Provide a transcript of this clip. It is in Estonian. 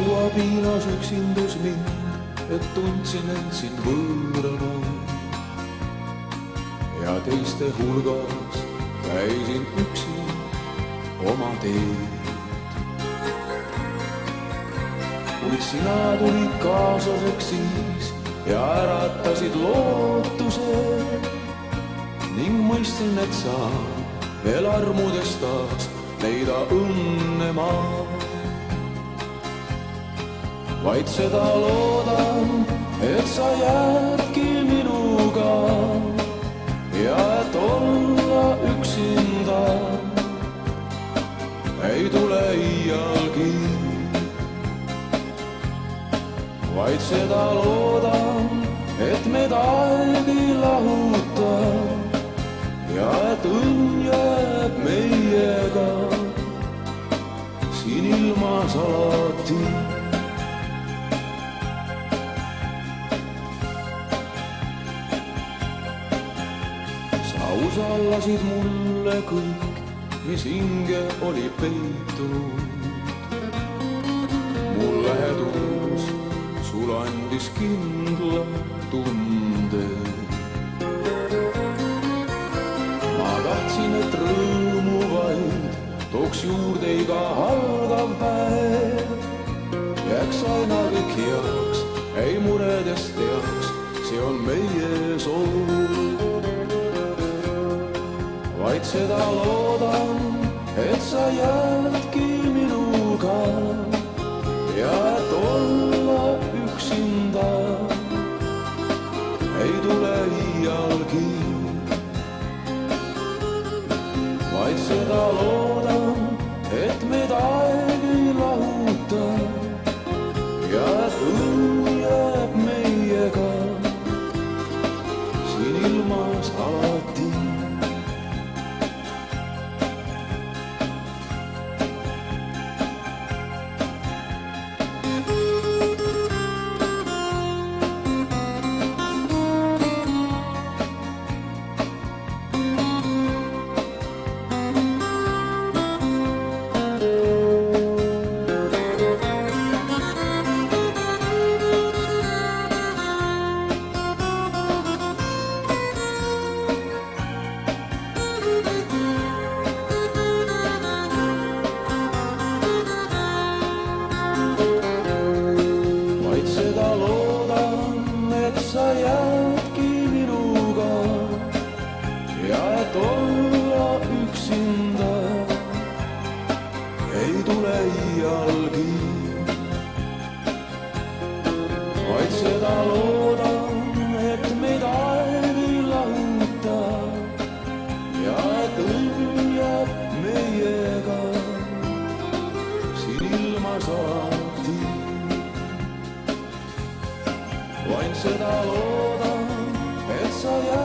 hauapiinas üksindus mind, et tundsin end siin võõrana. Ja teiste hulgas käisin üksi oma teed. Kuid sina tulid kaaslaseks siis ja äratasid lootuse ning mõistsin, et sa veel armudes taas leida õnne ma. Vaid seda loodan, et sa jäädki minuga ja et olla üksinda ei tule iialgi. Vaid seda loodan, et meid aeg ei lahuta ja et õnn jääb meiega siin ilmas alati. Sa usaldasid mulle kõik, mis hinge oli peitunud. Mul lähedus sul andis kindla tunde. Ma tahtsin, et rõõmu vaid tooks juurde iga algav päev. Jääks aina kõik heaks, ei muredest teaks, see on meie soov. Vaid seda loodan, et sa jäädki minuga ja et olla üksinda ei tule iialgi. Vaid seda loodan, et meid aeg ei lahuta ja et õnn jääb meiega siin ilmas alati. Sa jäädki minuga ja et olla üksinda ei tule iialgi. Vaid seda loodan, et meid aeg ei lahuta ja et õnn jääb meiega siin ilmas alati. Vaid seda loodan, et sa jääd